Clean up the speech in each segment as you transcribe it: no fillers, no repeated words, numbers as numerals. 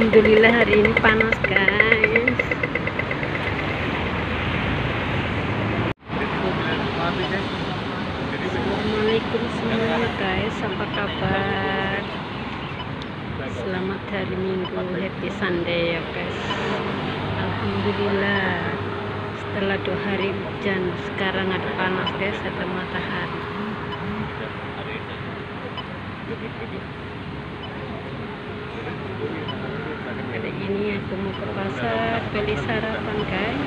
Alhamdulillah hari ini panas guys. Assalamualaikum semuanya guys, apa kabar? Selamat hari Minggu, happy Sunday ya guys. Alhamdulillah setelah 2 hari hujan, sekarang ada panas guys, ada matahari. Hari ini aku mau ke pasar beli sarapan guys.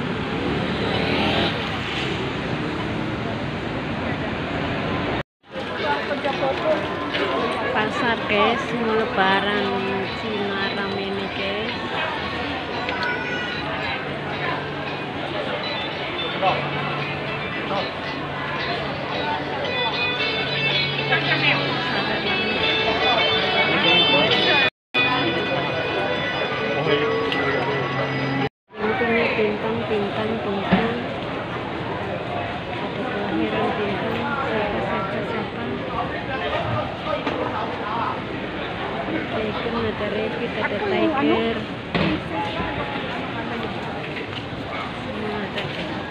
Pasar guys, mau lebaran Cina rame nih guys. Bintang ada kelahiran bintang, siapa Tiger, ada rabbit, ada tiger, semua ada.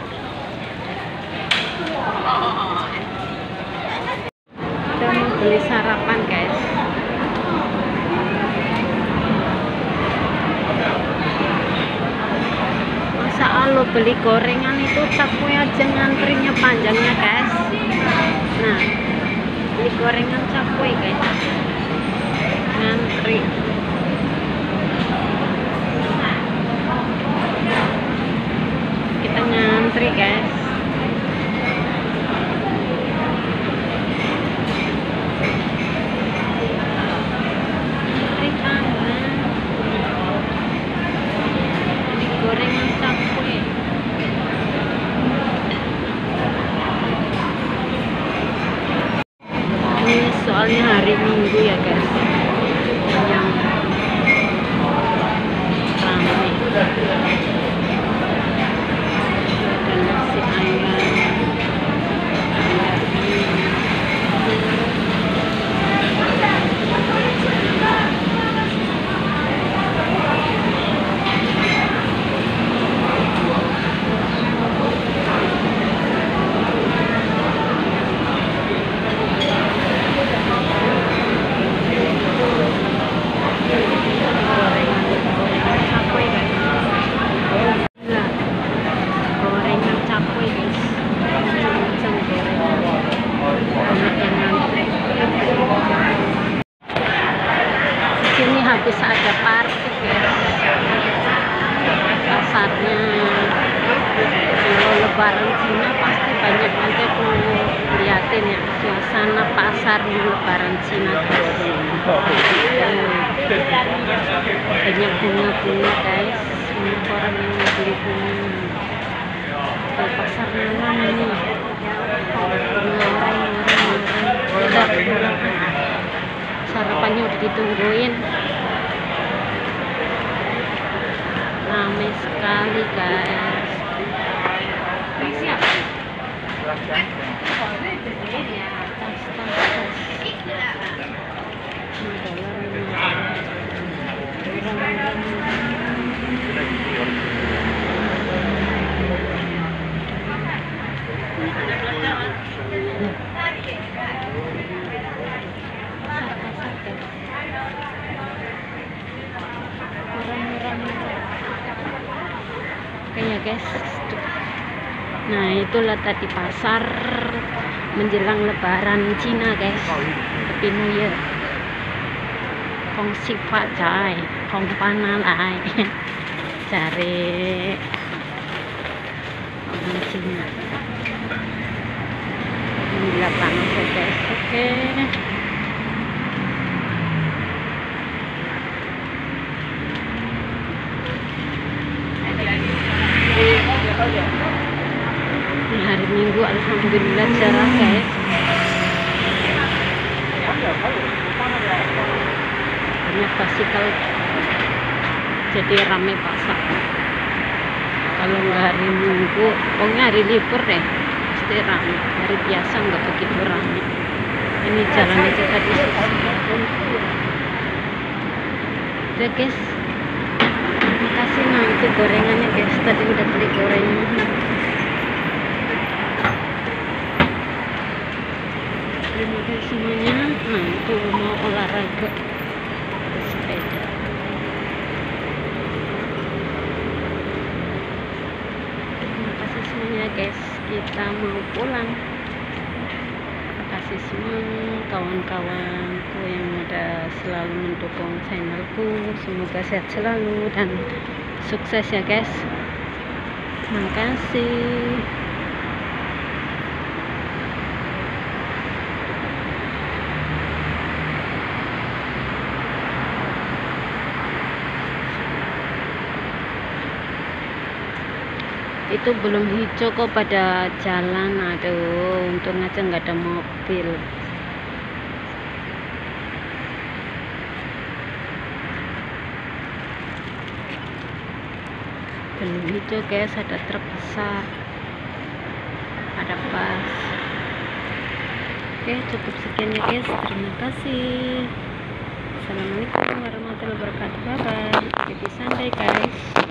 Kita mau beli sarapan guys. Kalau beli gorengan itu cakwe aja ngantrinya panjangnya guys. Nah, beli gorengan cakwe guys, ngantri. Kita ngantri guys. Soalnya hari Minggu ya guys, yang ramai. Ada nasi ayam, habis ada parkir guys. Pasarnya kalau lebaran Cina pasti banyak, nanti aku liatin ya suasana pasar di lebaran Cina guys. Banyak bunga-bunga guys, banyak orang yang mau beli bunga. Ke pasar malam ini orang sarapannya udah ditungguin. Ramai sekali guys. Kayaknya guys. Nah, itulah tadi pasar menjelang lebaran Cina guys. Happy New Year. Kong sifat cai, kong panalai. Cari orang Cina. Gila panas ya guys. Oke. Hari Minggu alhamdulillah cerah guys. Banyak basikal, jadi ramai pasar. Kalau nggak hari Minggu, pokoknya hari libur deh, pasti ramai. Hari biasa nggak begitu ramai. Ini jalan aja tadi. udah guys, makasih. Nah itu gorengannya guys, tadi udah beli gorengan. Terima kasih semuanya. Nah itu mau olahraga sepeda. Terima kasih semuanya guys, kita mau pulang. Terima kasih semua kawan-kawanku yang udah selalu mendukung channelku. Semoga sehat selalu dan sukses ya guys. Terima kasih. Itu belum hijau kok pada jalan. Aduh, untung aja nggak ada mobil. Belum hijau guys, ada truk besar, ada bus. Oke, cukup sekian ya guys, terima kasih. Assalamualaikum warahmatullahi wabarakatuh. Bye bye. Happy Sunday guys.